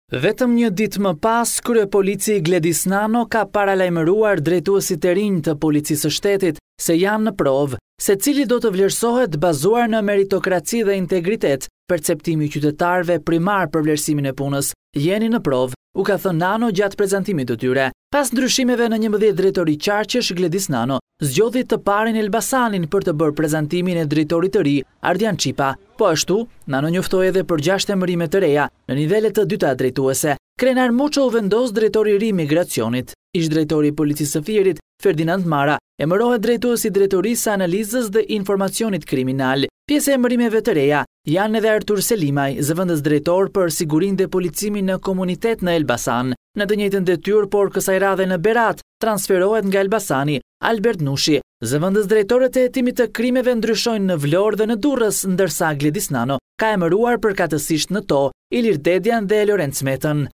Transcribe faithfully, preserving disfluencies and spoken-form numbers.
Vetëm një ditë më pas, kryepolici Gledis Nano ka paralajmëruar drejtuesit e rinj të policisë së shtetit se janë në provë se cili do të vlerësohet bazuar në meritokraci dhe integritet, perceptimi i qytetarëve primar për vlerësimin e punës. Jeni në provë, u ka thënë Nano gjatë prezantimit të tyre. Pas ndryshimeve në njëmbëdhjetë drejtori qarqesh, Gledis Nano zgjodhi të parin Elbasanin për të bërë prezantimin e drejtorit të ri, Ardian Qipa. Po ashtu, Nano njoftoi edhe për gjashtë emërime të reja në nivelet të dyta drejtuese. Krenar Muço u vendos drejtori i ri migracionit. Ish drejtori i policisë së Fierit, Ferdinand Mara, emërohet drejtuesi i drejtorisë së analizës dhe informacionit kriminal. Pjesë e emërimeve të reja janë edhe Artur Selimaj, zëvendës drejtor për sigurinë dhe policimin në komunitet në Elbasan. Në të njëjtën detyrë, por kësaj radhe në Berat, transferohet nga Elbasani Albert Nushi. Zëvendës drejtorët e hetimit të krimeve ndryshojnë në Vlorë dhe në Durrës, ndërsa Gledis Nano ka emëruar përkatësisht në to Ilir Dedian dhe Lorenc Metën.